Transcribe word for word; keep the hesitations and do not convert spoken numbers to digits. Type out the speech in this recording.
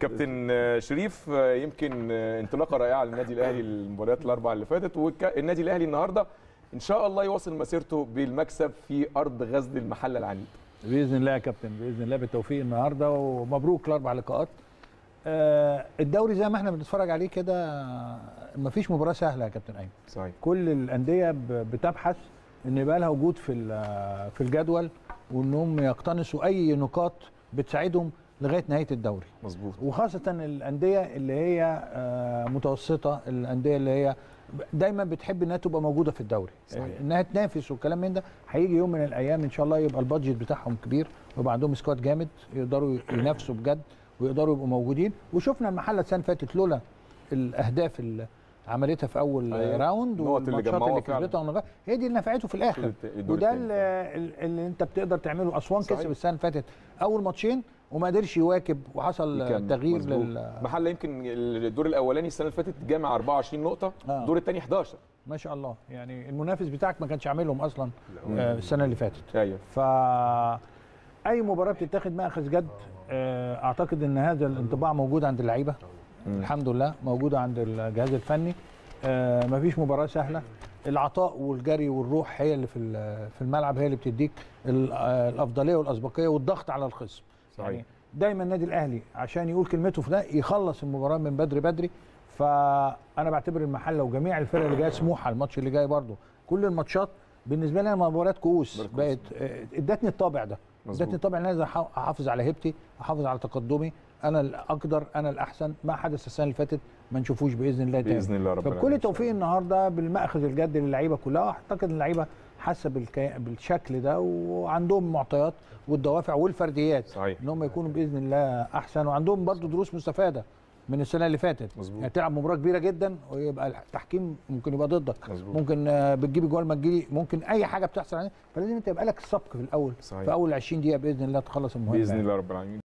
كابتن شريف، يمكن انطلاقه رائعه للنادي الاهلي المباريات الاربعه اللي فاتت، والنادي الاهلي النهارده ان شاء الله يواصل مسيرته بالمكسب في ارض غزل المحله العنيد باذن الله يا كابتن، باذن الله بالتوفيق النهارده، ومبروك الاربع لقاءات. آه الدوري زي ما احنا بنتفرج عليه كده مفيش مباراه سهله يا كابتن ايمن. صحيح. كل الانديه بتبحث ان يبقى لها وجود في في الجدول، وانهم يقتنصوا اي نقاط بتساعدهم لغايه نهايه الدوري. مظبوط. وخاصه الانديه اللي هي آه متوسطه، الانديه اللي هي دايما بتحب انها تبقى موجوده في الدوري. صحيح. انها تنافس والكلام من ده. هيجي يوم من الايام ان شاء الله يبقى البادجت بتاعهم كبير، ويبقى عندهم سكواد جامد يقدروا ينافسوا بجد ويقدروا يبقوا موجودين. وشفنا المحله السنه اللي فاتت لولا الاهداف اللي عملتها في اول أيوة. راوند والماتشات اللي كسبتها هي دي اللي نفعته في الاخر. وده اللي, اللي انت بتقدر تعمله. اسوان كسب السنه اللي فاتت اول ماتشين وما قدرش يواكب، وحصل تغيير لل محله. يمكن الدور الاولاني السنه اللي فاتت جامع أربعة وعشرين نقطه، آه. الدور الثاني حداشر. ما شاء الله، يعني المنافس بتاعك ما كانش عاملهم اصلا آه السنه اللي فاتت. ايوه. ف اي مباراه بتتاخد ماخذ جد. آه اعتقد ان هذا الانطباع موجود عند اللعيبه، الحمد لله موجوده عند الجهاز الفني. آه مفيش مباراه سهله. العطاء والجري والروح هي اللي في في الملعب، هي اللي بتديك الافضليه والاسبقيه والضغط على الخصم. صحيح. يعني دايما النادي الاهلي عشان يقول كلمته في ده يخلص المباراه من بدري بدري. فانا بعتبر المحله وجميع الفرق اللي جايه، سموحه الماتش اللي جاي برده، كل الماتشات بالنسبه لي مباريات كؤوس. بقت ادتني الطابع ده، ادتني الطابع ان انا احافظ على هيبتي، احافظ على تقدمي، انا الاقدر، انا الاحسن. ما حدث السنه اللي فاتت ما نشوفوش باذن الله تاني. باذن الله ربنا. فبكل توفيق النهارده بالمأخذ الجد للعيبه كلها. اعتقد اللعيبه حاسه بالكي... بالشكل ده، وعندهم معطيات والدوافع والفرديات. صحيح. ان هم يكونوا باذن الله احسن، وعندهم برضو دروس مستفاده من السنه اللي فاتت. مظبوط. يعني تلعب مباراه كبيره جدا ويبقى التحكيم ممكن يبقى ضدك. مظبوط. ممكن بتجيب جوال ما تجيلي، ممكن اي حاجه بتحصل عليك، فلازم انت يبقى لك السبق في الاول. صحيح. في اول عشرين دقيقه باذن الله تخلص المهمه باذن الله رب العالمين.